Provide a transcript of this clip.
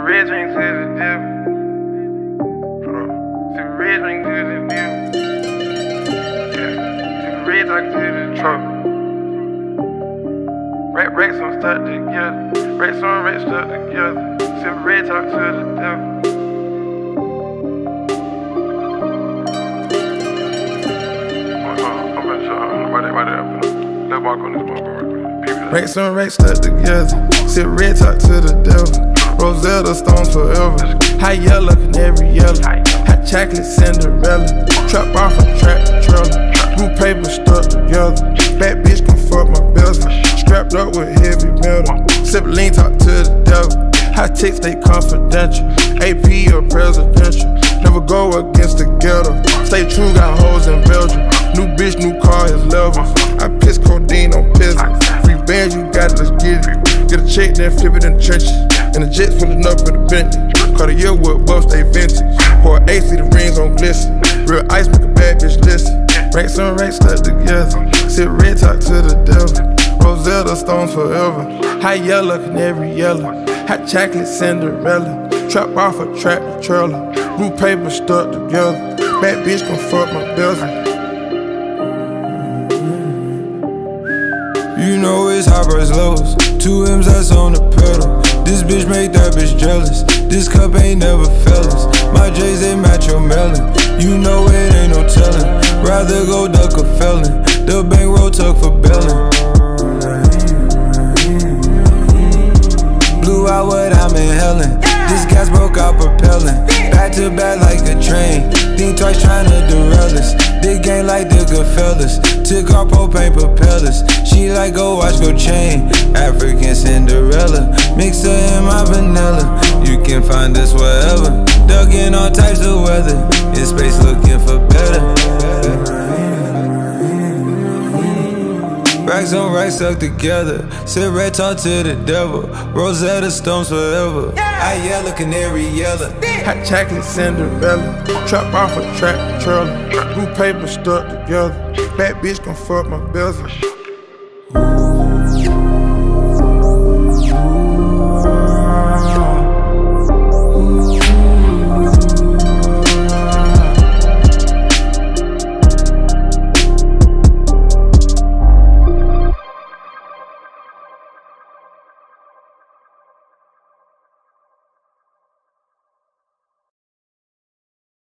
red drink to the devil. Sip red drink to the devil. Yeah. Sip red talk to the truck. Racks on stuck together. Racks on racks stuck together. Sip red talk to the devil. Let's walk on this motherfucker. Racks on racks stuck together. Sip red talk to the devil. Rosetta Stones forever. High yellow, canary yellow. Hot chocolate Cinderella. Trap off a tractor trailer. Blue paper stuck together. Bad bitch can fuck my bezel. Strapped up with heavy metal. Sip lean talk to the devil. High ticks stay confidential. AP or presidential. Never go against the ghetto. Stay true, got hoes in Belgium. New bitch, new car, his levels. I piss codeine on peasants. Free bands, you got it, let's get it. Get a check, then flip it in the trenches. And the jets pulling up in the Bentley. Cartier wood buff, stay vintage. Pour AC, the rings on glisten. Real ice, make a bad bitch listen. Racks on racks stuck together. Sip red talk to the devil. Rosetta Stones forever. High yellow, canary yellow. Hot chocolate Cinderella. Trap off a tractor trailer. Blue paper stuck together. Bad bitch can fuck my bezel. You know it's high price lows. 2 M's that's on the pedal. This bitch make that bitch jealous. This cup ain't never fellas. My J's they match your melon. You know it ain't no telling. Rather go duck a felon. The bankroll took for bellin'. Blew out what I'm inhaling. This gas broke out propelling. Back to back like a train. Think twice tryna derail us. Big gang like the Goodfellas. Took our propane propellers. She like go watch go chain. African Cinderella. Mix her in my vanilla. You can find us wherever. Dug in all types of weather. In space looking for better. Racks on racks stuck together. Sip red talk to the devil. Rosetta Stones forever. High yellow, canary yellow. Hot chocolate Cinderella. Trap off a tractor trailer. Blue paper stuck together. Bad bitch can fuck my bezel.